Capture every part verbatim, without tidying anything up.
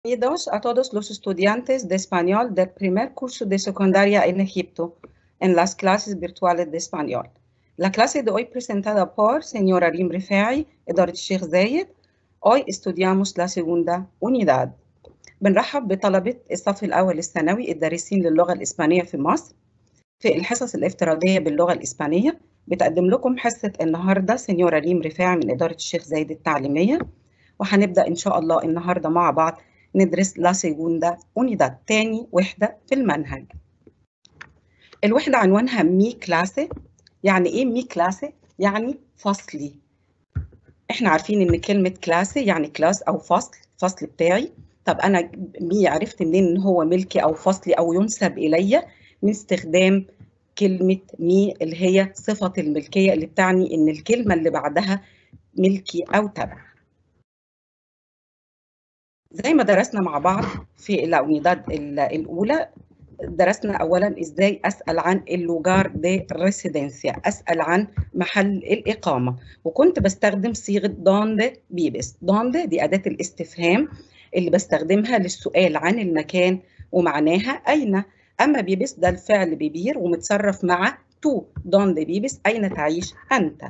Bienvenidos a todos los estudiantes de español del primer curso de secundaria en Egipto, en las clases virtuales de español. La clase de hoy presentada por señora Reem Rifai, إدارة الشيخ زايد. Hoy estudiamos la segunda unidad. بنرحب بطلبة الصف الأول الثانوي الدارسين للغة الإسبانية في مصر. في الحصص الافتراضية باللغة الإسبانية بتقدم لكم حصة النهاردة سينيورا ريم رفاعي من إدارة الشيخ زايد التعليمية، وهنبدأ إن شاء الله النهاردة مع بعض ندرس لا سيجوندا أونيداد، تاني وحدة في المنهج. الوحدة عنوانها مي كلاسي. يعني إيه مي كلاسي؟ يعني فصلي. إحنا عارفين إن كلمة كلاسي يعني كلاس أو فصل، فصل بتاعي. طب أنا مي عرفت منين إن هو ملكي أو فصلي أو ينسب إلي؟ من استخدام كلمة مي اللي هي صفة الملكية اللي بتعني إن الكلمة اللي بعدها ملكي أو تبع. زي ما درسنا مع بعض في الأونيداد الأولى، درسنا أولاً إزاي أسأل عن اللوجار دي ريسيدنسيا، أسأل عن محل الإقامة، وكنت بستخدم صيغة دونde بيبس. دونde دي أداة الاستفهام اللي بستخدمها للسؤال عن المكان ومعناها أين. أما بيبس ده الفعل بيبير ومتصرف مع تو. دونde بيبس أين تعيش أنت.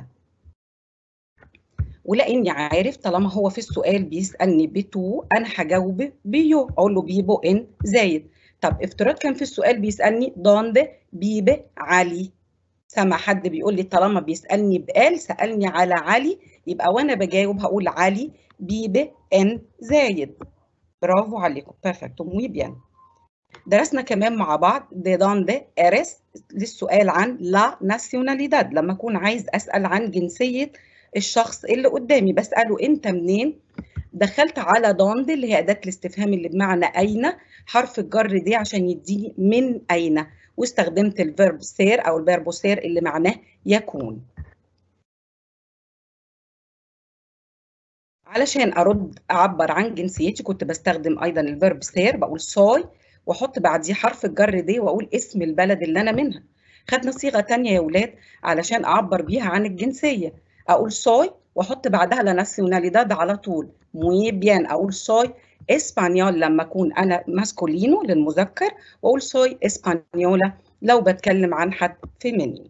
ولاني عارف طالما هو في السؤال بيسالني بتو انا هجاوب بيو، اقول له بيبو ان زايد. طب افتراض كان في السؤال بيسالني دوند بيبي علي، سمع حد بيقول لي طالما بيسالني بقال سالني على علي، يبقى وانا بجاوب هقول علي بيبي ان زايد. برافو عليكم، بيرفكتو موي بيان. درسنا كمان مع بعض دي دوند اريس للسؤال عن لا ناسيوناليداد، لما اكون عايز اسال عن جنسيه الشخص اللي قدامي بساله انت منين. دخلت على دوند اللي هي اداه الاستفهام اللي بمعنى اين، حرف الجر دي عشان يديني من اين، واستخدمت الفيرب سير او الفيربو سير اللي معناه يكون. علشان ارد اعبر عن جنسيتي كنت بستخدم ايضا الفيرب سير، بقول سوي واحط بعديه حرف الجر دي واقول اسم البلد اللي انا منها. خدنا صيغه ثانيه يا اولاد علشان اعبر بيها عن الجنسيه، اقول سوي واحط بعدها لا ناسيوناليداد على طول. موي بيان، اقول سوي اسبانيول لما اكون انا ماسكولينو للمذكر، واقول سوي اسبانيولا لو بتكلم عن حد فيمينين.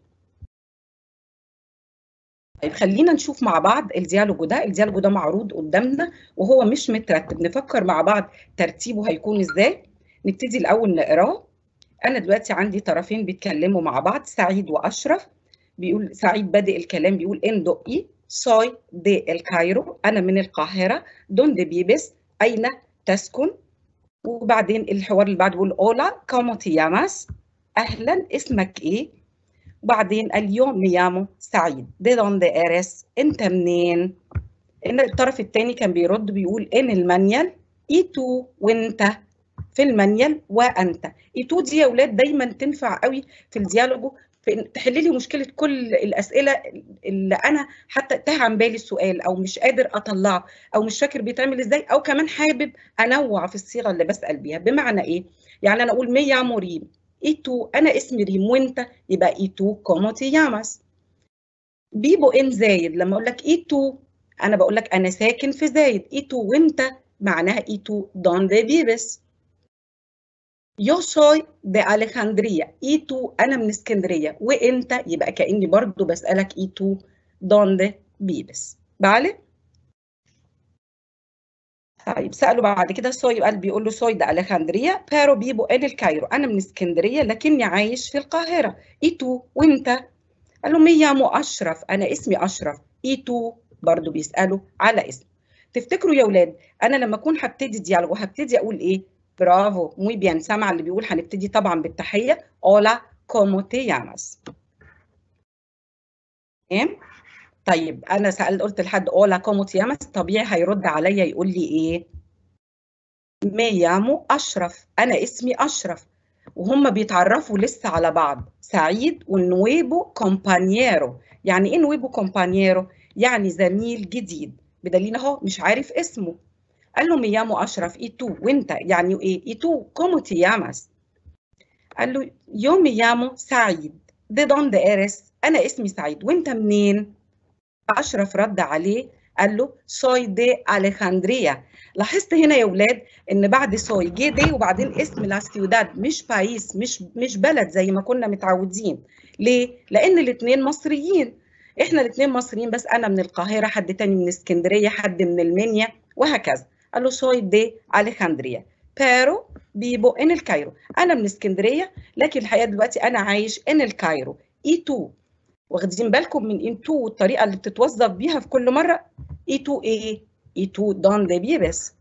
طيب خلينا نشوف مع بعض الديالوج ده. الديالوج ده معروض قدامنا وهو مش مترتب، نفكر مع بعض ترتيبه هيكون ازاي. نبتدي الاول نقراه. انا دلوقتي عندي طرفين بيتكلموا مع بعض، سعيد واشرف. بيقول سعيد بادئ الكلام بيقول ان دقي سوي دي الكايرو، انا من القاهره. دون دي بيبس اين تسكن. وبعدين الحوار اللي بعده بيقول اولا كومو تي ياماس، اهلا اسمك ايه. وبعدين اليوم ميامو سعيد دي دوند اريس، انت منين. ان الطرف الثاني كان بيرد بيقول ان المانيال ايتو وانت في المانيال وانت. ايتو دي يا اولاد دايما تنفع قوي في الديالوج في تحل لي مشكله كل الاسئله اللي انا حتى تاه عن بالي السؤال او مش قادر اطلعه او مش فاكر بيتعمل ازاي، او كمان حابب انوع في الصيغه اللي بسال بيها. بمعنى ايه؟ يعني انا اقول ميامو ريم ايتو، انا اسمي ريم وانت يبقى ايتو كومو تي ياماس. بيبو ان زايد لما اقول لك ايتو انا بقول لك انا ساكن في زايد. ايتو وانت معناها ايتو دونde vives. يو سوي دي اليخاندريا، ايتو انا من اسكندريه، وانت يبقى كاني برضو بسالك ايتو دونde vives. vale. طيب سأله بعد كده سوي، قال بيقول له سوي ده اليخاندريا بارو بيبو ال الكايرو، انا من اسكندريه لكني عايش في القاهره. ايتو وانت. قال له ميامو اشرف، انا اسمي اشرف. ايتو برضو بيساله على اسم. تفتكروا يا اولاد انا لما اكون هبتدي ديالوج هبتدي اقول ايه؟ برافو موي بيان، سامع اللي بيقول هنبتدي طبعا بالتحيه اولا كومو تي ياماس. تمام. طيب انا سالت قلت لحد اولا كومو تي ياماس، طبيعي هيرد عليا يقول لي ايه؟ ميامو اشرف، انا اسمي اشرف. وهم بيتعرفوا لسه على بعض، سعيد والنويبو كومبانييرو. يعني ايه نويبو كومبانييرو؟ يعني زميل جديد، بدليل اهو مش عارف اسمه. قال له ميامو اشرف ايتو وانت يعني ايه؟ ايتو كومو تي ياماس. قال له يو ميامو سعيد دي دوند اريس، انا اسمي سعيد وانت منين؟ اشرف رد عليه قال له soy de Alejandría. لاحظت هنا يا ولاد ان بعد soy جه دي وبعدين اسم لا سيوداد، مش بايس، مش مش بلد زي ما كنا متعودين. ليه؟ لان الاثنين مصريين، احنا الاثنين مصريين، بس انا من القاهره، حد تاني من اسكندريه، حد من المنيا، وهكذا. قال له soy de Alejandría pero vivo en el Cairo. انا من اسكندريه لكن الحقيقه دلوقتي انا عايش ان الكايرو. اي تو، واخدين بالكم من ان تو والطريقه اللي بتتوظف بيها في كل مره؟ اي تو ايه؟ اي تو دونde vives.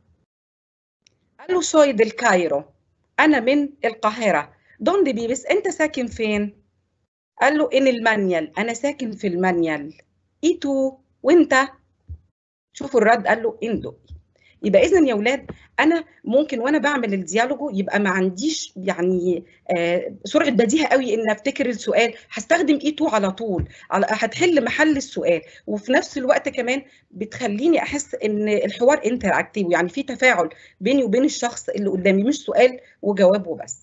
قال له soy del Cairo، انا من القاهره. donde vives، انت ساكن فين؟ قال له ان المانيال، انا ساكن في المانيال. اي تو، وانت؟ شوفوا الرد، قال له اندو. يبقى اذا يا اولاد انا ممكن وانا بعمل الديالوجو يبقى ما عنديش يعني آه سرعه بديهه قوي ان افتكر السؤال، هستخدم اي تو على طول، هتحل محل السؤال، وفي نفس الوقت كمان بتخليني احس ان الحوار انتراكتيف، يعني في تفاعل بيني وبين الشخص اللي قدامي، مش سؤال وجواب وبس.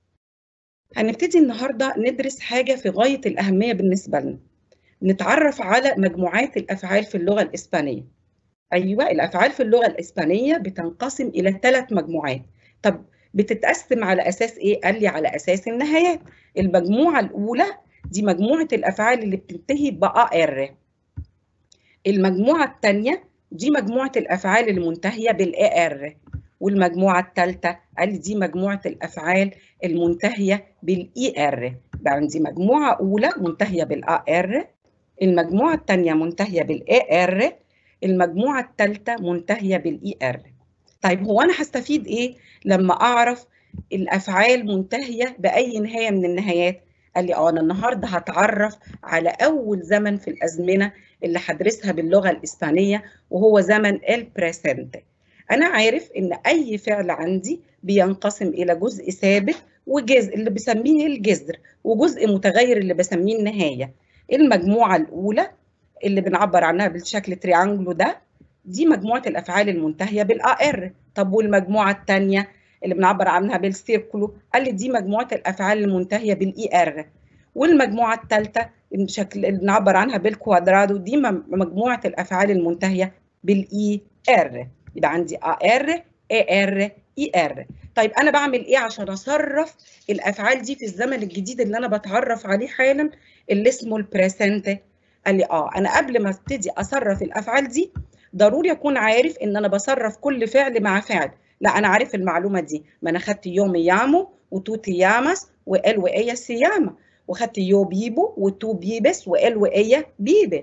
هنبتدي النهارده ندرس حاجه في غايه الاهميه بالنسبه لنا، نتعرف على مجموعات الافعال في اللغه الاسبانيه. أيوة، الأفعال في اللغة الإسبانية بتنقسم إلى ثلاث مجموعات. طب بتتقسم على أساس إيه؟ قال لي على أساس النهايات. المجموعة الأولى دي مجموعة الأفعال اللي بتنتهي بآر. المجموعة الثانية دي مجموعة الأفعال المنتهية بالآر. والمجموعة الثالثة قال لي دي مجموعة الأفعال المنتهية بالإي آر. يبقى عندي مجموعة أولى منتهية بالآر، المجموعة الثانية منتهية بالإي آر، المجموعة الثالثة منتهية بالإي آر. طيب هو أنا هستفيد إيه لما أعرف الأفعال منتهية بأي نهاية من النهايات؟ قال لي آه أنا النهاردة هتعرف على أول زمن في الأزمنة اللي هدرسها باللغة الإسبانية، وهو زمن البريسنت. أنا عارف إن أي فعل عندي بينقسم إلى جزء ثابت وجزء اللي بسميه الجذر، وجزء متغير اللي بسميه النهاية. المجموعة الأولى اللي بنعبر عنها بالشكل تريانجلو ده دي مجموعة الأفعال المنتهية بالآر. طب والمجموعة الثانية اللي بنعبر عنها بالسيركلو قال لي دي مجموعة الأفعال المنتهية بالإي آر. والمجموعة الثالثة بشكل اللي بنعبر عنها بالكوادرادو دي مجموعة الأفعال المنتهية بالإي آر. يبقى عندي آر، إي آر، إي آر. طيب أنا بعمل إيه عشان أصرف الأفعال دي في الزمن الجديد اللي أنا بتعرف عليه حالا اللي اسمه البريسنت؟ قال لي اه انا قبل ما ابتدي اصرف الافعال دي ضروري اكون عارف ان انا بصرف كل فعل مع فعل. لا انا عارف المعلومه دي، ما انا خدت يو ميامو وتو تياماس وال وايا سياما، وخدت يو بيبو وتو بيبس وال وايا بيبي.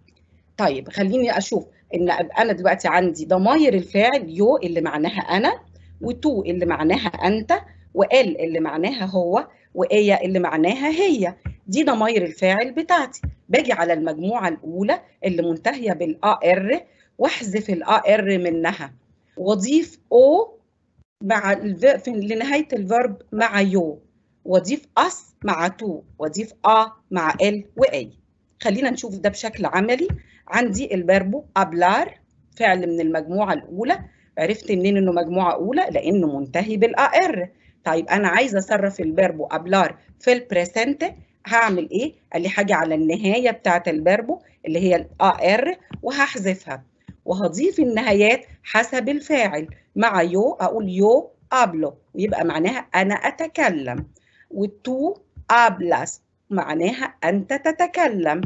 طيب خليني اشوف ان انا دلوقتي عندي ضماير الفاعل يو اللي معناها انا، وتو اللي معناها انت، وال اللي معناها هو، وايا اللي معناها هي. دي ضماير الفاعل بتاعتي. باجي على المجموعة الأولى اللي منتهية بالآر واحذف الآر منها واضيف أو مع الف... لنهاية الفرب مع يو، واضيف أس مع تو، واضيف آ مع ال وأي. خلينا نشوف ده بشكل عملي. عندي الفيربو أبلار فعل من المجموعة الأولى. عرفت منين إنه مجموعة أولى؟ لأنه منتهي بالآر. طيب أنا عايزة أصرف الفيربو أبلار في البريسنت، هعمل ايه؟ قال لي حاجه على النهايه بتاعه الفيربو اللي هي الار وهحذفها، وهضيف النهايات حسب الفاعل. مع يو اقول يو ابلو ويبقى معناها انا اتكلم، والتو ابلاس معناها انت تتكلم،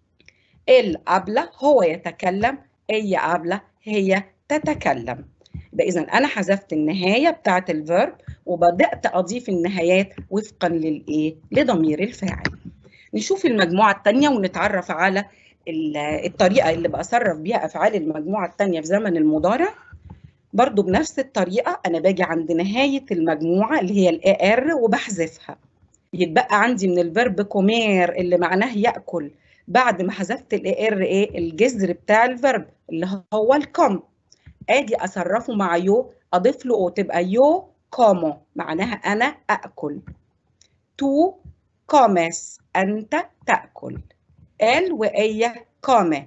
ال ابلا هو يتكلم، اي ابلا هي تتكلم. يبقى اذا انا حذفت النهايه بتاعه الفيرب وبدات اضيف النهايات وفقا للايه؟ لضمير الفاعل. نشوف المجموعه الثانيه ونتعرف على الطريقه اللي بصرف بيها افعال المجموعه الثانيه في زمن المضارع. برضو بنفس الطريقه انا باجي عند نهايه المجموعه اللي هي الاي ار وبحذفها. يتبقى عندي من الفيرب كومير اللي معناه ياكل، بعد ما حذفت الاي ار ايه؟ الجذر بتاع الفيرب اللي هو الكم. اجي اصرفه مع يو اضيف له او تبقى يو كومو معناها انا اكل. تو كوميس انت تاكل. ال وهي كومي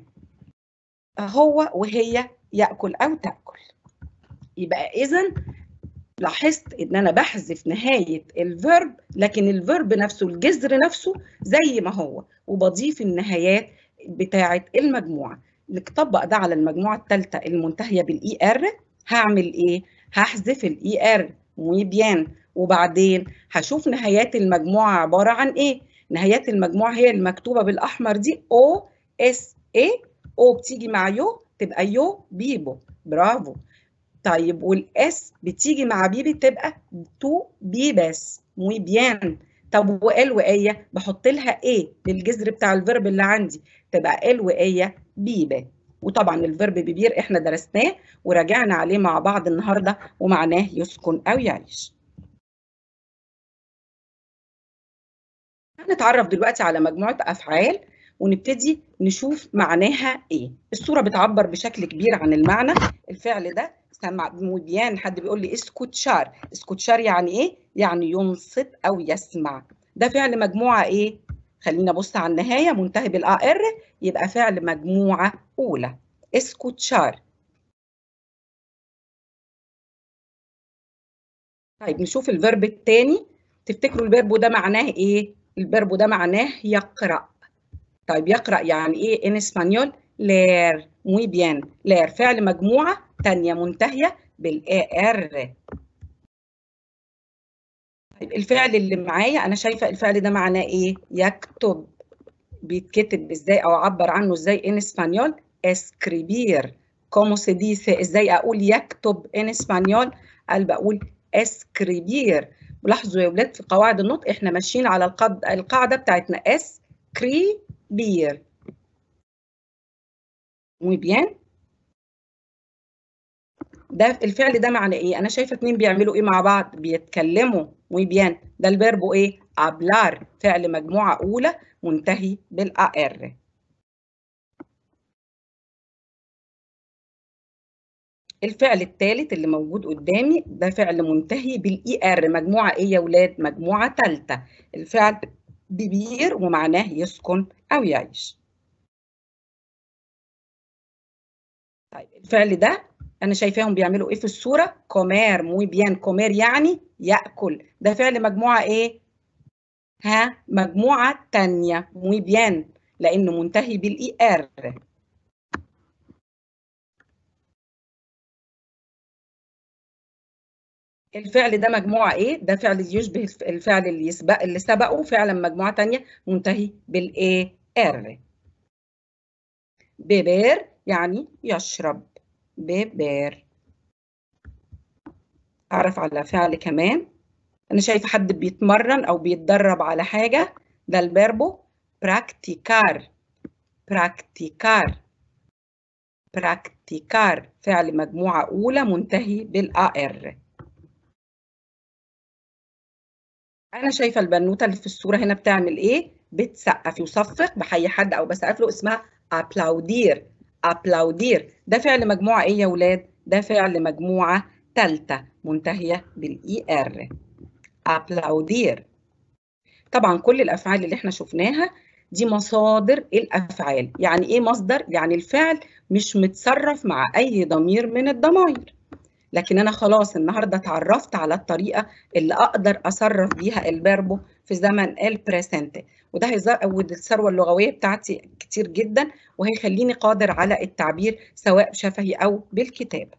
هو وهي ياكل او تاكل. يبقى اذا لاحظت ان انا بحذف نهايه الفيرب لكن الفيرب نفسه الجذر نفسه زي ما هو، وبضيف النهايات بتاعه المجموعه. نطبق ده على المجموعة الثالثة المنتهية بالاي ار، هعمل ايه؟ هحذف الاي ار. muy bien. وبعدين هشوف نهايات المجموعة عبارة عن ايه؟ نهايات المجموعة هي المكتوبة بالاحمر دي او اس اي، او بتيجي مع يو تبقى يو بيبو، برافو. طيب والاس بتيجي مع بيبي تبقى تو بيبس، muy bien. طب وال وايه بحط لها ايه للجذر بتاع الفيرب اللي عندي، تبقى ال وايه بيبه. وطبعا الفيرب بيبير احنا درسناه وراجعنا عليه مع بعض النهارده ومعناه يسكن او يعيش. هنتعرف دلوقتي على مجموعه افعال ونبتدي نشوف معناها ايه. الصوره بتعبر بشكل كبير عن المعنى. الفعل ده سمع مبيان، حد بيقول لي اسكوتشار. اسكوتشار يعني ايه؟ يعني ينصت او يسمع. ده فعل مجموعه ايه؟ خلينا نبص على النهايه منتهي بالا ار، يبقى فعل مجموعه اولى اسكوتشار. طيب نشوف الفيرب الثاني. تفتكروا الفيرب ده معناه ايه؟ الفيرب ده معناه يقرأ. طيب يقرأ يعني ايه ان اسبانيول؟ لير. muy bien. لير فعل مجموعة تانية منتهية بالاي ار. طيب الفعل اللي معايا انا شايفة الفعل ده معناه ايه؟ يكتب. بيتكتب ازاي او اعبر عنه ازاي ان اسبانيول؟ اسكريبير. كومو سي ديسي، ازاي اقول يكتب ان اسبانيول؟ قال بقول اسكريبير. ولاحظوا يا ولاد في قواعد النطق احنا ماشيين على القاعدة بتاعتنا اسكريبير. muy bien. ده الفعل ده معنى ايه؟ انا شايفه اتنين بيعملوا ايه مع بعض؟ بيتكلموا. muy bien. ده الفيرب ايه؟ hablar. فعل مجموعه اولى منتهي بالا ار. الفعل الثالث اللي موجود قدامي ده فعل منتهي بالاي ار، مجموعه ايه يا ولاد؟ مجموعه ثالثه. الفعل بيبير ومعناه يسكن او يعيش. طيب الفعل ده انا شايفاهم بيعملوا ايه في الصوره؟ كومير. muy bien. كومير يعني ياكل. ده فعل مجموعه ايه؟ ها مجموعة تانية. muy bien. لأنه منتهي بالإي آر. الفعل ده مجموعة إيه؟ ده فعل يشبه الفعل اللي يسبق اللي سبقه، فعلا مجموعة تانية منتهي بالإي آر. بيبير يعني يشرب. بيبير. أعرف على فعل كمان. أنا شايفة حد بيتمرن أو بيتدرب على حاجة. ده الفيربو براكتيكار. براكتيكار. براكتيكار فعل مجموعة أولى منتهي بالآ ار. أنا شايفة البنوتة اللي في الصورة هنا بتعمل إيه؟ بتسقف. يصفق بحيي حد أو بسقف له اسمها أبلاودير. أبلاودير ده فعل مجموعة إيه يا ولاد؟ ده فعل مجموعة ثالثة منتهية بالإي آر. أبلاودير. طبعا كل الأفعال اللي إحنا شفناها دي مصادر الأفعال. يعني إيه مصدر؟ يعني الفعل مش متصرف مع أي ضمير من الضمائر. لكن أنا خلاص النهاردة اتعرفت على الطريقة اللي أقدر أصرف بيها الفيربو في زمن البريسنت، وده هيزود الثروة اللغوية بتاعتي كتير جدا وهيخليني قادر على التعبير سواء شفهي أو بالكتاب.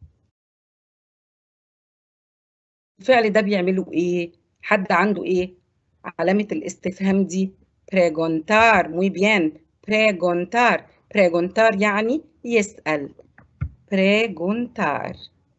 الفعل ده بيعملوا إيه؟ حد عنده إيه؟ علامة الاستفهام دي. بريغونتار. muy bien. بريغونتار. بريغونتار يعني يسأل. بريغونتار.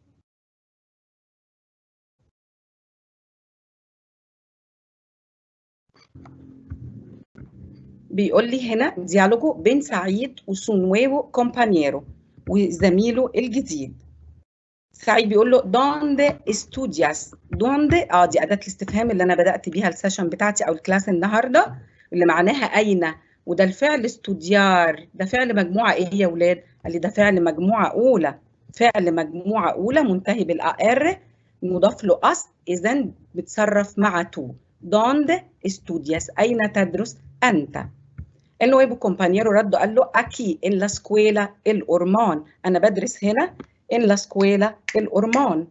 بيقول لي هنا ديالوجو بين سعيد وسونويو كومبانييرو وزميله الجديد. سعيد بيقول له دوند استودياس. دوند اه دي اداه الاستفهام اللي انا بدات بيها السيشن بتاعتي او الكلاس النهارده اللي معناها اين. وده الفعل استوديار. ده فعل مجموعه ايه يا ولاد؟ قال لي ده فعل مجموعه اولى. فعل مجموعه اولى منتهي بالا ار مضاف له اس، اذا بتصرف مع تو. دوند استودياس اين تدرس انت؟ El nuevo compañero رد قال له aquí en la escuela el hormón. أنا بدرس هنا en la escuela el hormón.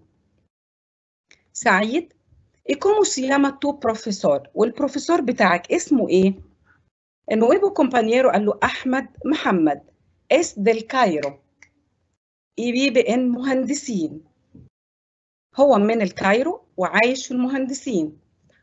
سعيد ¿y cómo se llama tu profesor؟ والبروفيسور بتاعك اسمه إيه؟ el nuevo compañero قال له أحمد محمد. es del Cairo y vive en مهندسين. هو من الكايرو وعايش في المهندسين.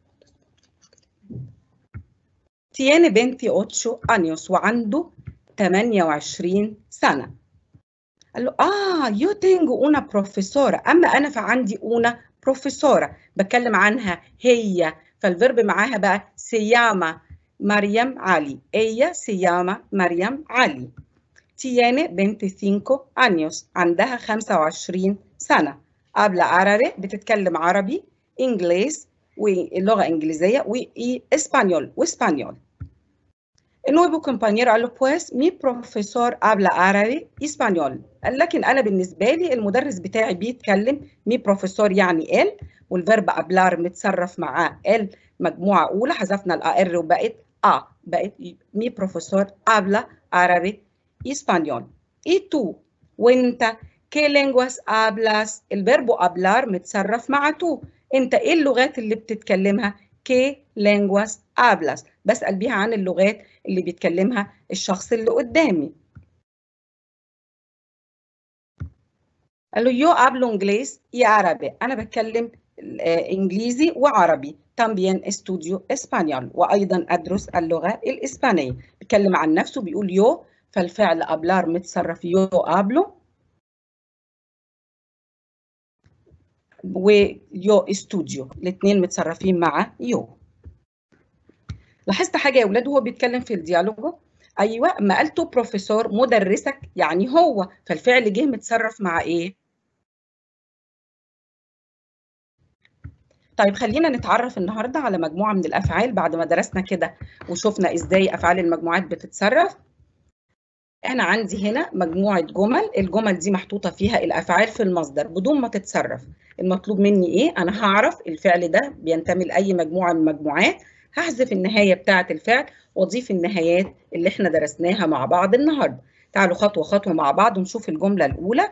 tiene veintiocho años وعنده ثمانية وعشرين سنة. قال له اه yo tengo una profesora، اما انا فعندي una profesora بتكلم عنها هي، فالفيرب معاها بقى se llama مريم علي. ella se llama مريم علي. tiene veinticinco años عندها خمسة وعشرين سنة. habla árabe بتتكلم عربي، انجليز واللغة انجليزية، واسبانيول واسبانيول. El nuevo compañero قال له pues mi profesor habla árabe y español. قال لكن أنا بالنسبة لي المدرس بتاعي بيتكلم، mi profesor يعني ال، والفيرب hablar متصرف معاه ال مجموعة أولى، حذفنا الآر وبقت آ، بقت mi profesor habla árabe y español. y tú وأنت ¿qué lenguas hablas؟ الفيرب hablar متصرف مع tú. أنت إيه اللغات اللي بتتكلمها؟ ¿qué lenguas hablas؟ بسأل بيها عن اللغات اللي بيتكلمها الشخص اللي قدامي. قال له yo hablo inglés y árabe، أنا بتكلم إنجليزي وعربي. también estudio español، وأيضا أدرس اللغة الإسبانية. بيتكلم عن نفسه بيقول yo، فالفعل hablar متصرف yo hablo، ويو استوديو الاثنين متصرفين مع يو. لاحظت حاجه يا اولاد وهو بيتكلم في الديالوج؟ ايوه، اما قالته بروفيسور مدرسك يعني هو، فالفعل جه متصرف مع ايه؟ طيب خلينا نتعرف النهارده على مجموعه من الافعال بعد ما درسنا كده وشفنا ازاي افعال المجموعات بتتصرف. انا عندي هنا مجموعه جمل، الجمل دي محطوطه فيها الافعال في المصدر بدون ما تتصرف. المطلوب مني ايه؟ انا هعرف الفعل ده بينتمي لاي مجموعه من المجموعات، هحذف النهايه بتاعه الفعل واضيف النهايات اللي احنا درسناها مع بعض النهارده. تعالوا خطوه خطوه مع بعض ونشوف الجمله الاولى.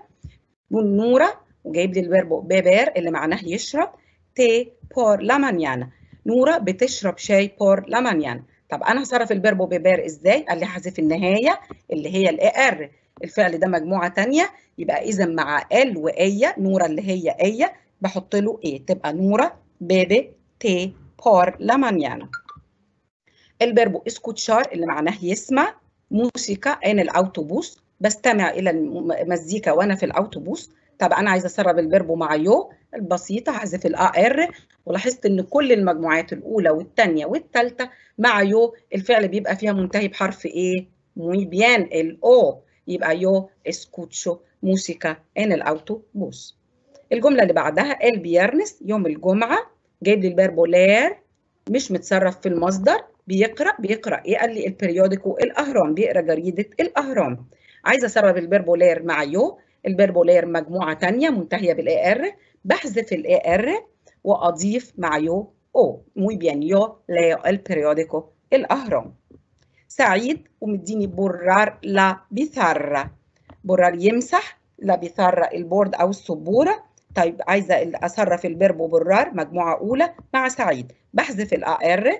نورة وجايب لي الفيرب بيبير اللي معناه يشرب، تي بور لا مانيانا. نورة بتشرب شاي بور لا مانيانا. طب انا هصرف الفيرب بيبير ازاي؟ قال لي هحذف النهايه اللي هي الاي ار، الفعل ده مجموعه ثانيه، يبقى اذا مع ال وايه، نورة اللي هي ايه بحط له ايه، تبقى نورة بيبي تي بور لا مانيانا. الفيرب اسكوتشار اللي معناه يسمع، موسيقى ان الاوتوبوس، بستمع الى المزيكا وانا في الاوتوبوس. طب انا عايزه اسرب الفيرب مع يو البسيطه، هحذف الا ار، ولاحظت ان كل المجموعات الاولى والثانيه والثالثه مع يو الفعل بيبقى فيها منتهي بحرف ايه؟ muy bien الاو، يبقى يو اسكوتشو موسيقى ان الاوتوبوس. الجمله اللي بعدها البيرنس يوم الجمعه، جايب لي الفيرب لير مش متصرف في المصدر، بيقرأ بيقرأ ايه؟ قال لي البريوديكو الأهرام، بيقرأ جريدة الأهرام. عايزة أسرب البربولير مع يو، البربولير مجموعة تانية منتهية بالاي ار، بحذف الاي ار وأضيف مع يو أو. muy bien يو leo el periódico الأهرام. سعيد ومديني برار لا بيثارة، برار يمسح، لا بيثارة البورد أو السبورة. طيب عايزة أصرف الفيرب برار مجموعة أولى مع سعيد، بحذف الا ار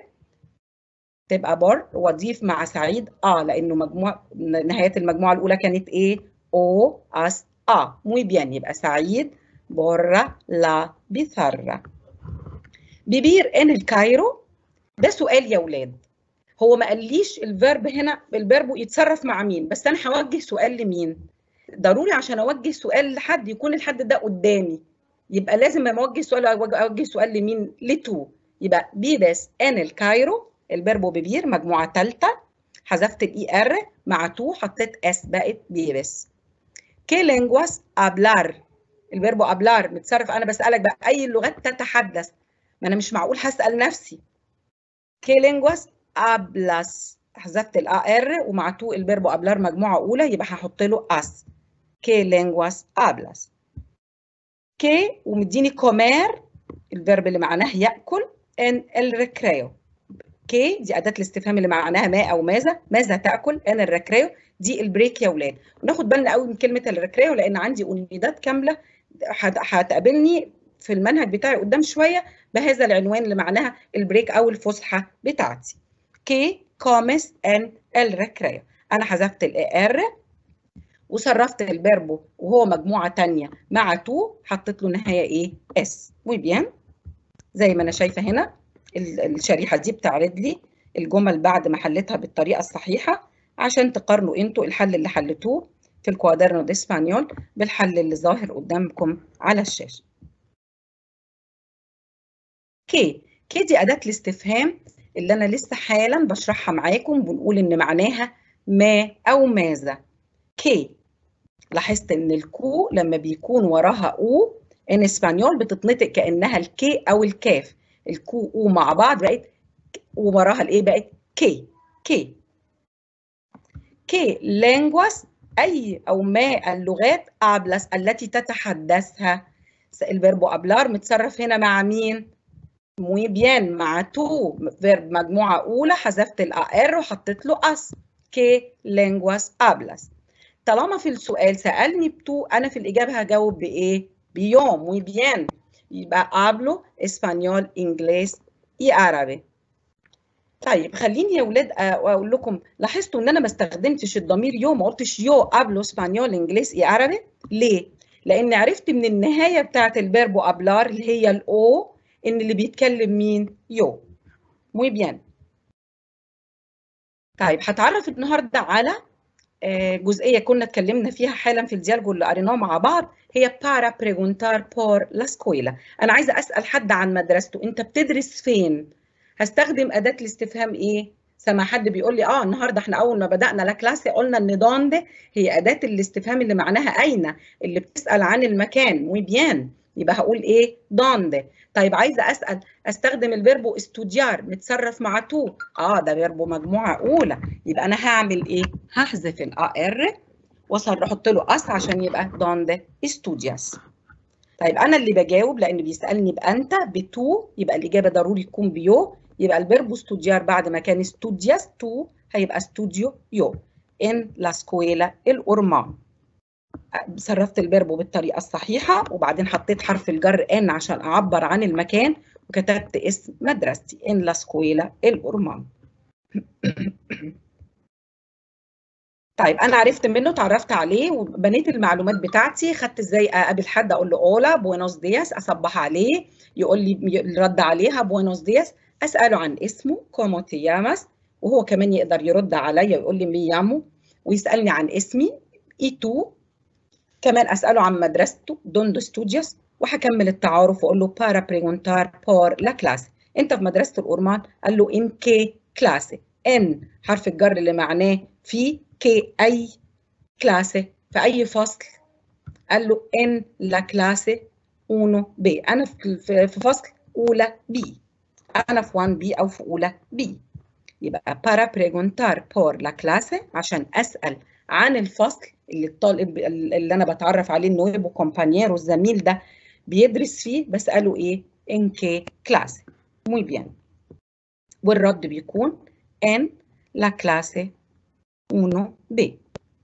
تبقى بار واضيف مع سعيد اه، لانه مجموع نهايه المجموعه الاولى كانت ايه؟ او اس ا. muy bien يبقى سعيد borra la pizarra. بيبير ان الكايرو، ده سؤال يا ولاد، هو ما قاليش الفيرب هنا الفيرب يتصرف مع مين، بس انا هوجه سؤال لمين؟ ضروري عشان اوجه سؤال لحد يكون الحد ده قدامي، يبقى لازم لما اوجه سؤال اوجه سؤال لمين؟ لتو. يبقى بيبس ان الكايرو الفيرب بيبير مجموعه ثالثه، حذفت الاي ار مع تو حطيت اس بقت بيبس. كي لينجواس ابلار، الفيرب ابلار متصرف، انا بسالك بقى اي اللغات تتحدث، ما انا مش معقول هسال نفسي. كي لينجواس ابلاس، حذفت الا ار ومع تو الفيرب ابلار مجموعه اولى، يبقى هحط له اس. كي لينجواس ابلاس. كي ومديني كومير الفيرب اللي معناه ياكل ان الريكريو. كي دي اداه الاستفهام اللي معناها ما او ماذا، ماذا تاكل؟ ان الريكريو دي البريك يا ولاد. وناخد بالنا قوي من كلمه الريكريو لان عندي اونيدات كامله هتقابلني في المنهج بتاعي قدام شويه بهذا العنوان اللي معناها البريك او الفسحه بتاعتي. كي كومس ان الريكريو، انا حذفت الاي ار وصرفت الفيربو وهو مجموعة تانية مع تو، حطيت له نهاية ايه؟ اس. muy bien. زي ما انا شايفة هنا الشريحة دي بتعرض لي الجمل بعد ما حلتها بالطريقة الصحيحة، عشان تقارنوا انتوا الحل اللي حلتوه في الكوادرنو دي اسبانيول بالحل اللي ظاهر قدامكم على الشاشة. كي كي دي أداة الاستفهام اللي أنا لسه حالا بشرحها معاكم، بنقول إن معناها ما أو ماذا. كي، لاحظت إن الكو لما بيكون وراها أو إن إسبانيول بتتنطق كأنها الكي أو الكاف، الكو أو مع بعض بقت ووراها الإيه؟ بقت كي. كي كي لينجواس، أي أو ما اللغات أبلس التي تتحدثها. الفيربو أبلار متصرف هنا مع مين؟ muy bien، مع تو فيرب مجموعة أولى، حذفت الأر وحطيت له أس. كي لينجواس أبلس. طالما في السؤال سألني بتو، أنا في الإجابة هجاوب بإيه؟ بيوم. muy bien، يبقى hablo اسبانيول انجليز اي عربي. طيب خليني يا ولاد اقول لكم، لاحظتوا ان انا ما استخدمتش الضمير يو، ما قلتش يو hablo اسبانيول انجليز اي عربي. ليه؟ لان عرفت من النهايه بتاعه الفيربو ابلار اللي هي الاو ان اللي بيتكلم مين؟ يو. muy bien. طيب هتعرف النهارده على جزئيه كنا اتكلمنا فيها حالا في الديالوج اللي قريناه مع بعض، هي para preguntar por la escuela. انا عايزه اسال حد عن مدرسته، انت بتدرس فين؟ هستخدم اداه الاستفهام ايه؟ سمع حد بيقول لي اه النهارده احنا اول ما بدانا لا كلاسي قلنا ان دونde هي اداه الاستفهام اللي معناها اين، اللي بتسال عن المكان. muy bien، يبقى هقول ايه؟ دونde. طيب عايزه اسال، استخدم الفيربو استوديار متصرف مع تو، اه ده فيربو مجموعه اولى، يبقى انا هعمل ايه؟ هحذف الار واحط له اس عشان يبقى دونde استودياس. طيب انا اللي بجاوب لان بيسالني بانت بتو، يبقى الاجابه ضروري تكون بيو، يبقى الفيربو استوديار بعد ما كان استودياس تو هيبقى استوديو يو ان لا سكويلا الأورمان. صرفت الفيربو بالطريقه الصحيحه وبعدين حطيت حرف الجر ان عشان اعبر عن المكان، وكتبت اسم مدرستي ان لا سكويلا الأورمان. طيب انا عرفت منه، اتعرفت عليه وبنيت المعلومات بتاعتي، خدت ازاي اقابل حد اقول له اولا بوينوس دياس، اصبح عليه يقول لي رد عليها بوينوس دياس، اساله عن اسمه كومو تياماس، وهو كمان يقدر يرد عليا ويقول لي مي يامو، ويسالني عن اسمي اي تو، كمان اساله عن مدرسته دوندو ستوديوس، وهكمل التعارف واقول له بارا بريغونتار بور لا كلاس، انت في مدرسه الأورمان؟ قال له ان كي كلاسي، ان حرف الجر اللي معناه في، كي أي كلاسة في أي فصل، قال له إن لا كلاسة أونو بي، أنا في فصل أولى بي، أنا في واحد بي أو في أولى بي. يبقى para preguntar por la clase عشان أسأل عن الفصل اللي الطالب اللي أنا بتعرف عليه إنه يبقى كومبانييرو، الزميل ده بيدرس فيه، بسأله إيه؟ إن كي كلاسة. muy bien. والرد بيكون إن لا كلاسة أونو بي.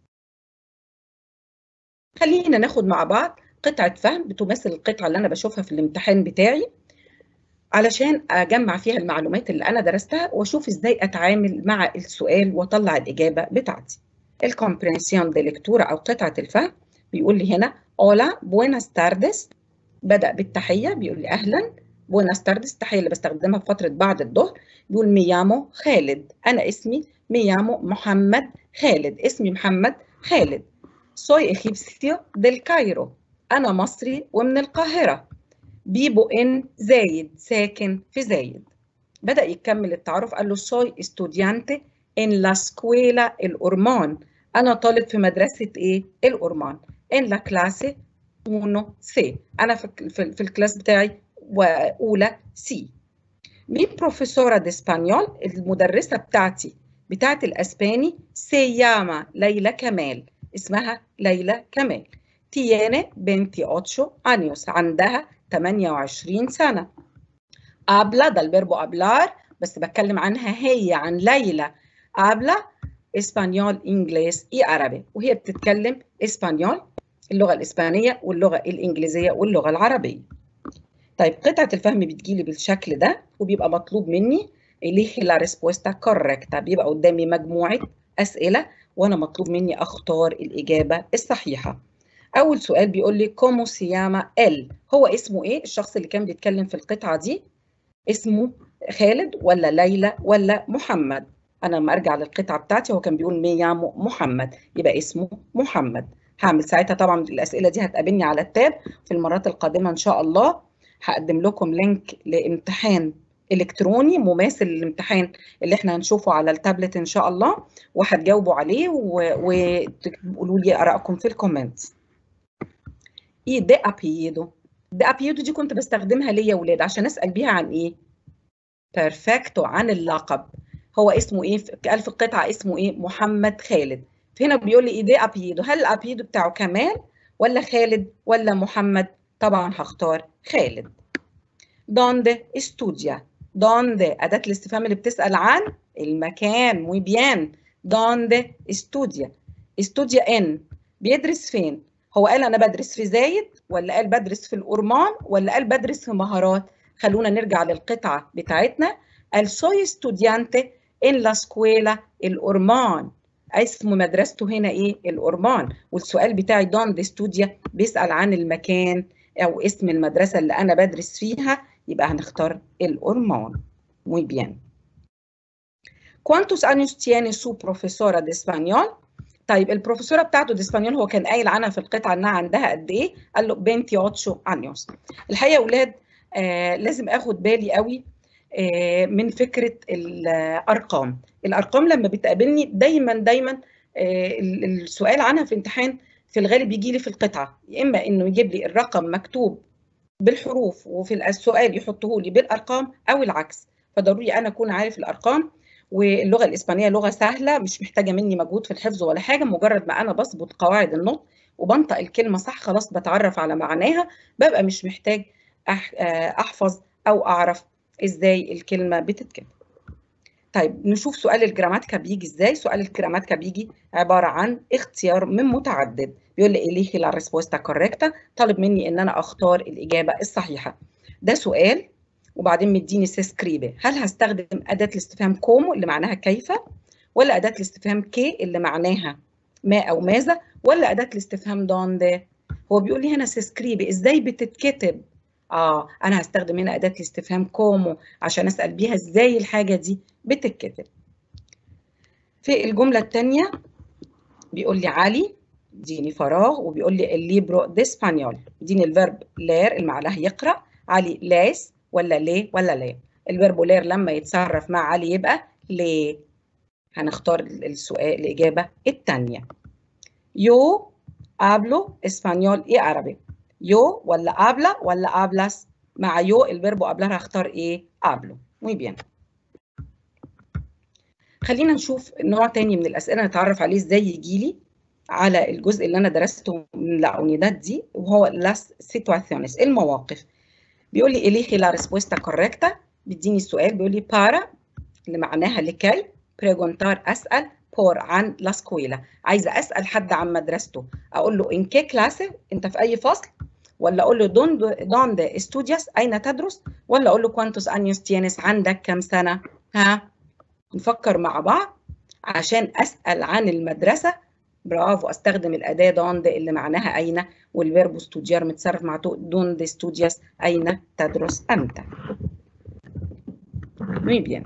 خلينا ناخد مع بعض قطعة فهم بتمثل القطعة اللي أنا بشوفها في الامتحان بتاعي، علشان أجمع فيها المعلومات اللي أنا درستها وأشوف إزاي أتعامل مع السؤال وأطلع الإجابة بتاعتي. الكومبرينسيون دي ليكتورا أو قطعة الفهم بيقول لي هنا أولا بويناس تاردس، بدأ بالتحية، بيقول لي أهلا. بويناس تاردس التحية اللي بستخدمها في فترة بعد الظهر. بيقول ميامو خالد، أنا اسمي ميامو محمد خالد، اسمي محمد خالد. soy egipcio del Cairo، أنا مصري ومن القاهرة. بيبو إن زايد، ساكن في زايد. بدأ يكمل التعارف، قال له soy estudiante en la escuela الأورمان، أنا طالب في مدرسة إيه؟ الأورمان. en la clase uno C، أنا في, في, في الكلاس بتاعي وأولى سي. مي بروفيسورا دي اسبانيول، المدرسة بتاعتي بتاعة الأسباني سياما ليلى كمال، اسمها ليلى كمال. تياني بنتي أوتشو أنيوس، عندها ثمانية وعشرين سنة. أبلا ده الفيربو أبلار، بس بتكلم عنها هي عن ليلى. أبلا إسبانيول إنجليز إي عربي، وهي بتتكلم إسبانيول اللغة الإسبانية واللغة الإنجليزية واللغة العربية. طيب قطعة الفهم بتجيلي بالشكل ده وبيبقى مطلوب مني إليه لا ريسبوستا كوركتا، بيبقى قدامي مجموعة أسئلة وأنا مطلوب مني أختار الإجابة الصحيحة. أول سؤال بيقول لي كومو سياما ال، هو اسمه إيه؟ الشخص اللي كان بيتكلم في القطعة دي اسمه خالد ولا ليلى ولا محمد؟ أنا لما أرجع للقطعة بتاعتي هو كان بيقول ميامو محمد، يبقى اسمه محمد. هعمل ساعتها طبعا الأسئلة دي هتقابلني على التاب في المرات القادمة إن شاء الله. هقدم لكم لينك لامتحان إلكتروني مماثل للامتحان اللي احنا هنشوفه على التابلت إن شاء الله، وهتجاوبوا عليه وتقولوا لي آرائكم في الكومنت. إيه ده أبيدو؟ ده أبيدو دي كنت بستخدمها ليا يا ولاد عشان أسأل بيها عن إيه؟ بيرفكتو، عن اللقب. هو اسمه ايه؟ قال في القطعه اسمه ايه؟ محمد خالد. فهنا بيقول لي ايه ده ابيدو، هل الابيدو بتاعه كمال ولا خالد ولا محمد؟ طبعا هختار خالد. دونde استوديا، دونde اداه الاستفهام اللي بتسال عن المكان. muy bien. دونde استوديا، استوديا ان بيدرس فين؟ هو قال انا بدرس في زايد ولا قال بدرس في الأورمان ولا قال بدرس في مهارات؟ خلونا نرجع للقطعة بتاعتنا. قال soy estudiante en la escuela الأورمان، اسم مدرسته هنا ايه؟ الأورمان. والسؤال بتاعي دون دي ستوديا بيسأل عن المكان او اسم المدرسة اللي انا بدرس فيها، يبقى هنختار الأورمان. muy bien. ¿Cuántos años tiene su profesora de español؟ طيب البروفيسوره بتاعته دي اسبانيول هو كان قايل عنها في القطعه انها عندها قد ايه؟ قال له veintiocho años. الحقيقه يا اولاد آه لازم اخد بالي قوي آه من فكره الارقام. الارقام لما بتقابلني دايما دايما آه السؤال عنها في امتحان في الغالب يجي لي في القطعه، يا اما انه يجيب لي الرقم مكتوب بالحروف وفي السؤال يحطه لي بالارقام او العكس. فضروري انا اكون عارف الارقام. واللغه الاسبانيه لغه سهله مش محتاجه مني مجهود في الحفظ ولا حاجه، مجرد ما انا بظبط قواعد النطق وبنطق الكلمه صح خلاص بتعرف على معناها، ببقى مش محتاج احفظ او اعرف ازاي الكلمه بتتكتب. طيب نشوف سؤال الجراماتيكا بيجي ازاي. سؤال الجراماتيكا بيجي عباره عن اختيار من متعدد. بيقول لي اليجي لا ريسبوستا كوريكتا، طالب مني ان انا اختار الاجابه الصحيحه. ده سؤال وبعدين مديني سيسكريبي. هل هستخدم اداه الاستفهام كومو اللي معناها كيف، ولا اداه الاستفهام كي اللي معناها ما او ماذا، ولا اداه الاستفهام دونde؟ هو بيقول لي هنا سيسكريبي ازاي بتتكتب. اه انا هستخدم هنا اداه الاستفهام كومو عشان اسال بيها ازاي الحاجه دي بتتكتب. في الجمله الثانيه بيقول لي علي، اديني فراغ وبيقول لي الليبرو دي اسبانيول، اديني الفيرب لير اللي معناها يقرا. علي لاس ولا ليه ولا ليه؟ الفيرب لير لما يتصرف مع علي يبقى ليه. هنختار السؤال الاجابه الثانيه. يو hablo اسبانيول ايه عربي؟ يو ولا habla ولا hablas؟ مع يو الفيرب قبلها هختار ايه؟ hablo. muy bien. خلينا نشوف نوع تاني من الاسئله نتعرف عليه ازاي يجي لي على الجزء اللي انا درسته من لاونيداد دي، وهو لاس سيتواسيونيز المواقف. بيقول لي اليجي لا ريسبوستا كوريكتا، بيديني السؤال بيقول لي بارا اللي معناها لكي، بريغونتار اسال، بور عن لا سكويلا عايزه اسال حد عن مدرسته. اقول له ان كي كلاسه انت في اي فصل، ولا اقول له دون دون استودياس اين تدرس، ولا اقول له كوانتوس انيوس تينس عندك كم سنه؟ ها نفكر مع بعض. عشان اسال عن المدرسه برافو استخدم الاداه دوند اللي معناها اين، والفيرب ستوديار متصرف مع دوند ستودياس اين تدرس انت. muy bien.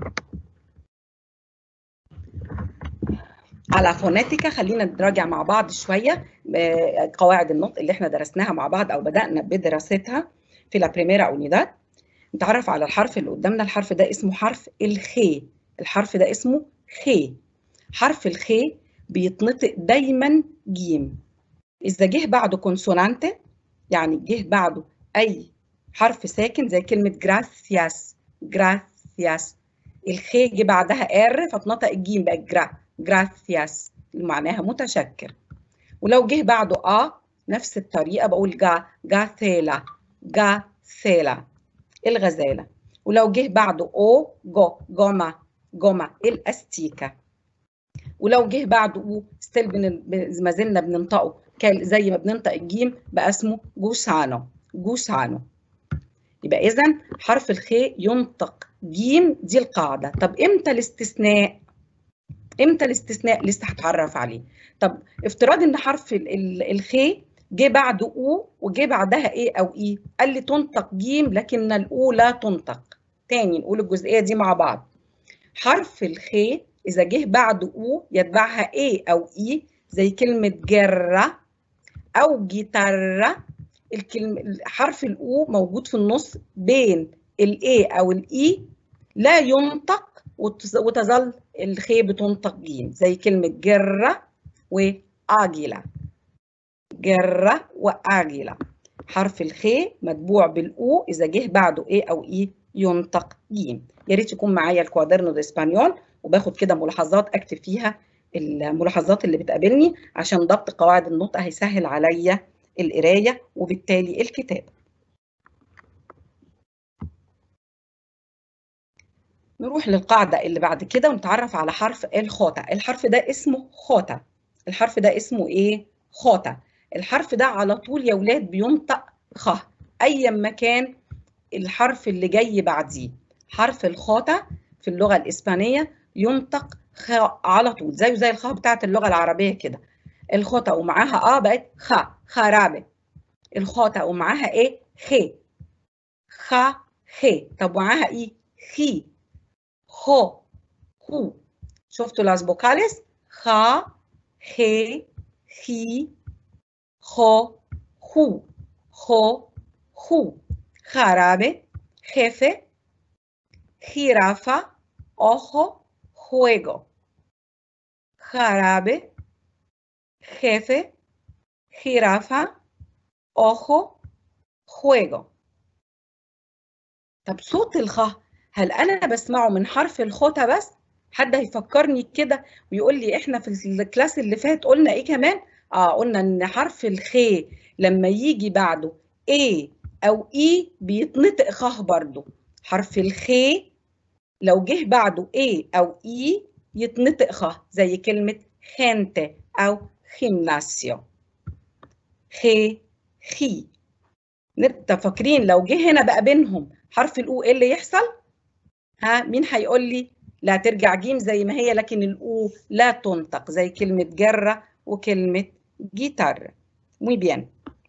على فوناتيكا خلينا نراجع مع بعض شويه قواعد النطق اللي احنا درسناها مع بعض او بدانا بدراستها في لا بريميرا اونيداد. نتعرف على الحرف اللي قدامنا. الحرف ده اسمه حرف الخي. الحرف ده اسمه خي. حرف الخي بيتنطق دايما جيم. اذا جه بعده كونسونانت يعني جه بعده اي حرف ساكن زي كلمه جراسياس، جراسياس الخي جه بعدها ار فاتنطق الجيم بقى جرا، جراسياس اللي معناها متشكر. ولو جه بعده ا نفس الطريقه بقول جا، جاثيلا، جاثيلا الغزاله. ولو جه بعده او جو، جوما، جوما الاستيكه. ولو جه بعده او ستيل ما زلنا بننطقه زي ما بننطق الجيم بقى اسمه جوسانو، جوسانو. يبقى اذا حرف الخاء ينطق جيم، دي القاعده. طب امتى الاستثناء؟ امتى الاستثناء؟ لسه هتعرف عليه. طب افتراض ان حرف الخي جه بعده او وجه بعدها ايه او اي، قال لي تنطق جيم لكن الاو لا تنطق. تاني نقول الجزئيه دي مع بعض. حرف الخي اذا جه بعده او يتبعها ايه او اي، زي كلمه جره او جيتاره. الكلمه حرف الاو موجود في النص بين الاي او الاي، لا ينطق وتظل الخي بتنطق جيم، زي كلمه جره واجله. جره واجله. حرف الخي متبوع بالاو اذا جه بعده ايه او اي ينطق جيم. يا ريت يكون معايا الكوادرنو دي اسبانيول وباخد كده ملاحظات اكتب فيها الملاحظات اللي بتقابلني، عشان ضبط قواعد النطق هيسهل عليا القرايه وبالتالي الكتابه. نروح للقاعده اللي بعد كده ونتعرف على حرف الخوتا. الحرف ده اسمه خوتا. الحرف ده اسمه ايه؟ خوتا. الحرف ده على طول يا ولاد بينطق خ ايا ما كان الحرف اللي جاي بعديه. حرف الخوتا في اللغه الاسبانيه ينطق خ على طول، زيه زي الخاء بتاعت اللغه العربيه كده. الخوتا ومعاها اه بقت خ، خرابه. الخوتا ومعاها ايه؟ خ، خ، خ. طب ومعاها ايه؟ خي، خو، خو. شفتوا las vocales؟ خ، خ، خي، خو، خو، خو، خو. jarabe, jefe, jirafa, ojo, juego. Jarabe, jefe, jirafa, ojo, juego. طب صوت الخ هل انا بسمعه من حرف الخوتا بس؟ حد هيفكرني كده ويقول لي احنا في الكلاس اللي فات قلنا ايه كمان؟ اه قلنا ان حرف الخي لما يجي بعده ايه او اي بيتنطق خ برضه. حرف الخي لو جه بعده ايه او اي يتنطق خ، زي كلمه خنت او خيمناسيو. خي، خي. نبقى فاكرين لو جه هنا بقى بينهم حرف الاو ايه اللي يحصل؟ ها مين هيقول لي؟ لا ترجع جيم زي ما هي، لكن الاو لا تنطق، زي كلمه جره وكلمه جيتار. muy bien.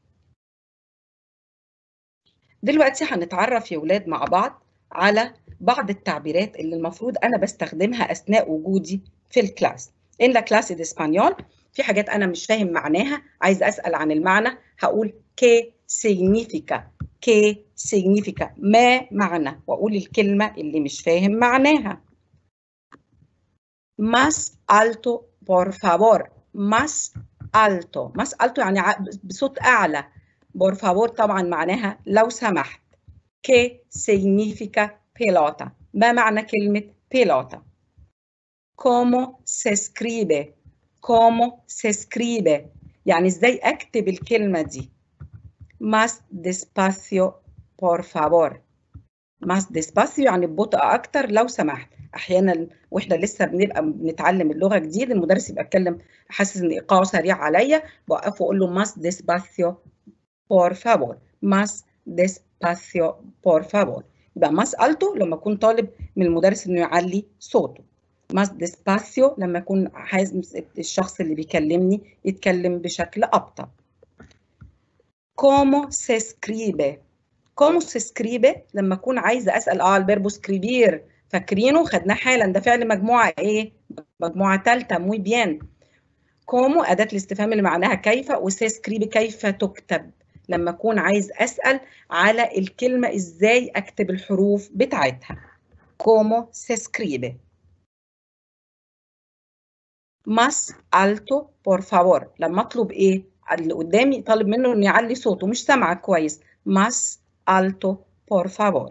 دلوقتي هنتعرف يا ولاد مع بعض على بعض التعبيرات اللي المفروض انا بستخدمها اثناء وجودي في الكلاس. ان لا كلاس دي اسبانيول في حاجات انا مش فاهم معناها، عايز اسال عن المعنى، هقول كي significa. كي significa ما معنى، واقول الكلمه اللي مش فاهم معناها. más alto por favor. más alto. más alto يعني بصوت اعلى. por favor طبعا معناها لو سمحت. ¿Qué significa pelota؟ ما معنى كلمة pelota؟ ¿Cómo se escribe؟ ¿Cómo se escribe؟ يعني ازاي اكتب الكلمة دي؟ más despacio por favor. más despacio يعني ببطء اكتر لو سمحت. احيانا واحنا لسه بنبقى بنتعلم اللغة جديد المدرس يبقى اتكلم حاسس ان ايقاعه سريع عليا، بوقفه واقول له más despacio por favor. más despacio por favor. يبقى más alto لما اكون طالب من المدرس انه يعلي صوته. más despacio لما اكون عايز الشخص اللي بيكلمني يتكلم بشكل ابطأ. ¿Cómo se escribe؟ ¿Cómo se escribe؟ لما اكون عايزه اسال اه الفيربو سكريبير، فاكرينه خدناه حالا، ده فعل مجموعه ايه؟ مجموعه ثالثه. muy bien. ¿Cómo اداه الاستفهام اللي معناها كيف، وسي سكريبي كيف تكتب. لما اكون عايز اسال على الكلمه ازاي اكتب الحروف بتاعتها. ¿Cómo se escribe؟ más alto por favor. لما اطلب ايه؟ اللي قدامي طالب منه انه يعلي صوته مش سامعه كويس. más alto por favor.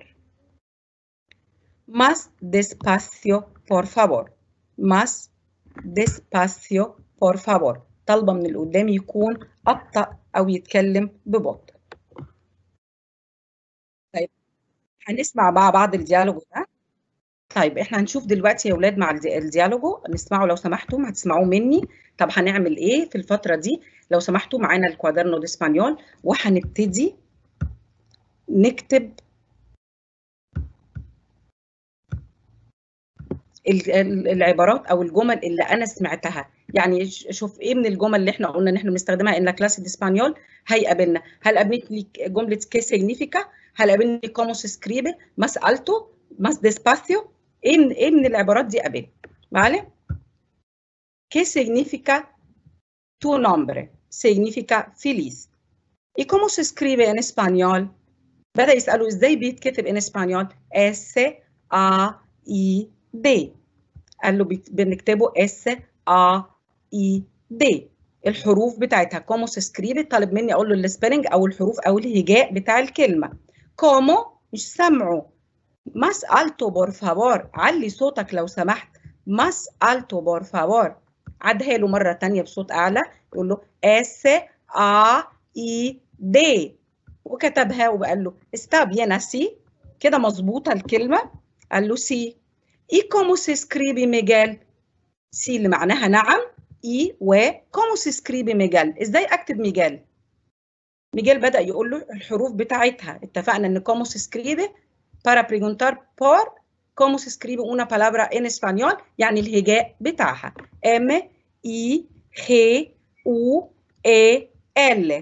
más despacio por favor. más despacio por favor. طالبه من اللي قدامي يكون ابطأ او يتكلم ببطء. طيب هنسمع مع بعض الديالوج ده. طيب احنا هنشوف دلوقتي يا اولاد مع الديالوجو، نسمعه لو سمحتم، هتسمعوه مني. طب هنعمل ايه في الفتره دي؟ لو سمحتوا معانا الكوادرنو دي اسبانيول وهنبتدي نكتب العبارات او الجمل اللي انا سمعتها. يعني شوف ايه من الجمل اللي احنا قلنا ان احنا بنستخدمها ان كلاس دي اسبانيول هيقابلنا. هل قابلتني جمله كي سيجنيفيكا؟ هل قابلني كومو سي سكريبي؟ ماس التو؟ ماس ديسباسيو؟ ايه من ايه من العبارات دي قابلني؟ معلم. كي سيجنيفيكا tu nombre؟ significa feliz. ¿Y cómo se escribe en español؟ بدأ يسألوا ازاي بيتكتب ان اسبانيول؟ اس ا اي دي. قال له بنكتبه اس ا اي دي. الحروف بتاعتها كومو se escribe. طالب مني اقول له السبيلنج او الحروف او الهجاء بتاع الكلمه. كومو مش سامعه. más alto por favor. علي صوتك لو سمحت. más alto por favor. عدها له مره ثانيه بصوت اعلى. يقول له اس ا اي دي. وكتبها وقال له está bien así. كده مظبوطه الكلمه. قال له سي. y cómo se escribe ميجال؟ سي اللي معناها نعم. اي و cómo se escribe ميجال؟ ازاي اكتب ميجال؟ ميجال بدأ يقول له الحروف بتاعتها. اتفقنا ان cómo se escribe para preguntar por cómo se escribe una palabra en español، يعني الهجاء بتاعها ام اي جي او اي ال.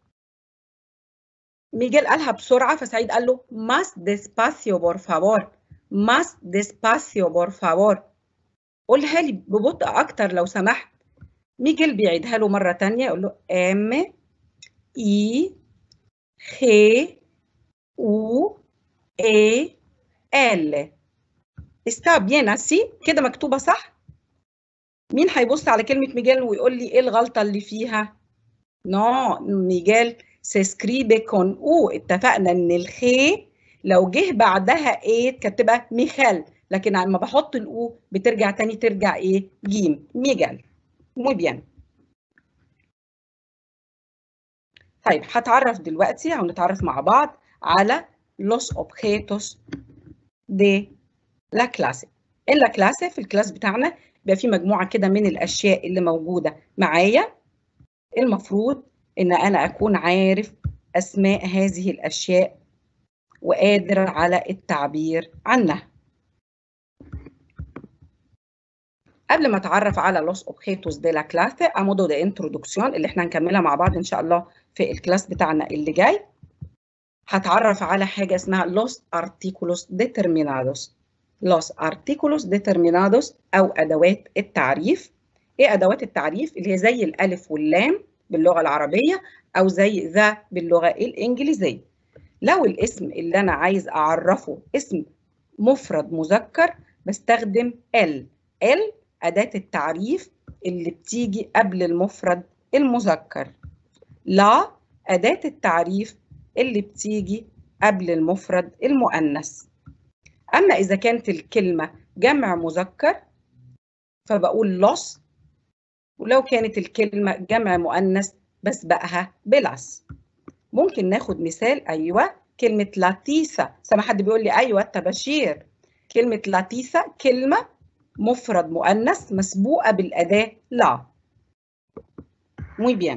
ميجال قالها بسرعه فسعيد قال له más despacio por favor. más despacio por favor. قولها لي ببطء اكتر لو سمحت. ميجال بيعيدها له مره ثانيه يقول له ام اي جي او اي ال. está bien así؟ كده مكتوبه صح؟ مين هيبص على كلمه ميجال ويقول لي ايه الغلطه اللي فيها؟ نو no. ميجال se escribe con او. اتفقنا ان الخي لو جه بعدها ايه كانت تبقى ميخال، لكن لما بحط الاو بترجع تاني ترجع ايه؟ جيم. ميجال. muy bien. طيب هتعرف دلوقتي او نتعرف مع بعض على los objetos de la clase. en la clase في الكلاس بتاعنا بيبقى في مجموعه كده من الاشياء اللي موجوده معايا. المفروض ان انا اكون عارف اسماء هذه الاشياء وقادر على التعبير عنها. قبل ما اتعرف على los objetos de la clase a modo de introducción اللي احنا هنكملها مع بعض ان شاء الله في الكلاس بتاعنا اللي جاي، هتعرف على حاجه اسمها los artículos determinados. los artículos determinados او ادوات التعريف. ايه ادوات التعريف؟ اللي هي زي الالف واللام باللغه العربيه او زي ذا باللغه الانجليزيه. لو الاسم اللي انا عايز اعرفه اسم مفرد مذكر بستخدم ال. ال اداه التعريف اللي بتيجي قبل المفرد المذكر. لا اداه التعريف اللي بتيجي قبل المفرد المؤنث. اما اذا كانت الكلمه جمع مذكر فبقول los، ولو كانت الكلمه جمع مؤنث بسبقها بلاس. ممكن ناخد مثال. ايوه كلمه لاتيسا. سامع حد بيقول لي ايوه التباشير. كلمه لاتيسا كلمه مفرد مؤنث مسبوقه بالاداه لا. muy bien.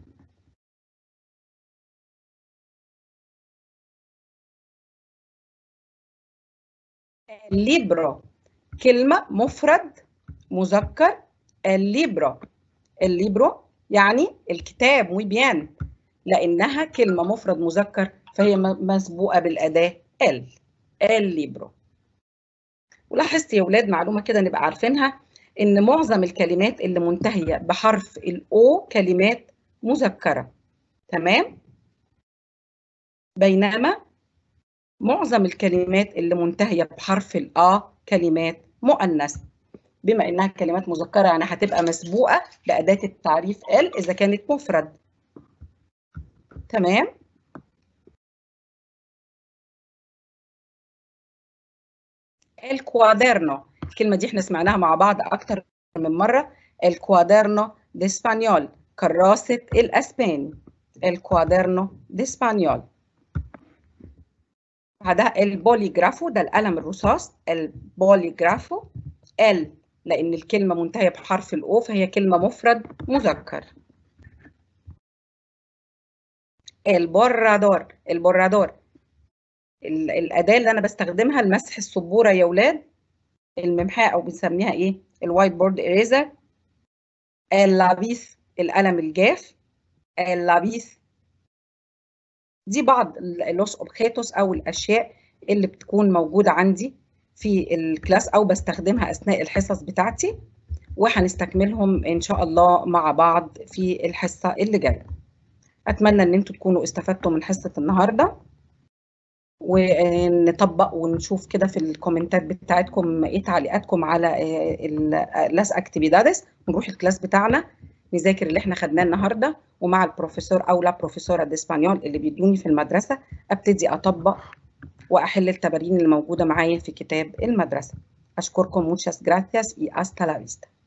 الليبرو كلمه مفرد مذكر. الليبرو. الليبرو يعني الكتاب. muy bien. لانها كلمه مفرد مذكر فهي مسبوقه بالاداه ال. الليبرو. ولاحظت يا ولاد معلومه كده نبقى عارفينها ان معظم الكلمات اللي منتهيه بحرف الاو كلمات مذكره. تمام؟ بينما معظم الكلمات اللي منتهيه بحرف الآ كلمات مؤنثه. بما انها كلمات مذكره يعني هتبقى مسبوقه باداه التعريف ال اذا كانت مفرد. تمام؟ الكوادرنو. الكلمه دي احنا سمعناها مع بعض اكتر من مره. الكوادرنو دي اسبانيول. كراسه الاسباني. الكوادرنو دي اسبانيول. بعدها البوليجرافو ده القلم الرصاص. البوليجرافو. ال لان الكلمه منتهيه بحرف الاو فهي كلمه مفرد مذكر. البورادور. البورادور الاداه اللي انا بستخدمها لمسح السبوره يا ولاد. الممحاه او بنسميها ايه الوايت بورد اريزر، اللابيس القلم الجاف، اللابيس. دي بعض اللوس اوبخيتوس او الاشياء اللي بتكون موجوده عندي في الكلاس او بستخدمها اثناء الحصص بتاعتي، وهنستكملهم ان شاء الله مع بعض في الحصه اللي جايه. اتمنى ان انتم تكونوا استفدتوا من حصه النهارده، ونطبق ونشوف كده في الكومنتات بتاعتكم ايه تعليقاتكم على لاس اكتيفيدادس، ونروح الكلاس بتاعنا نذاكر اللي احنا خدناه النهارده، ومع البروفيسور او لا بروفيسورا دي اسبانيول اللي بيدوني في المدرسه ابتدي اطبق واحل التمارين اللي موجوده معايا في كتاب المدرسه. اشكركم muchas gracias y hasta la vista.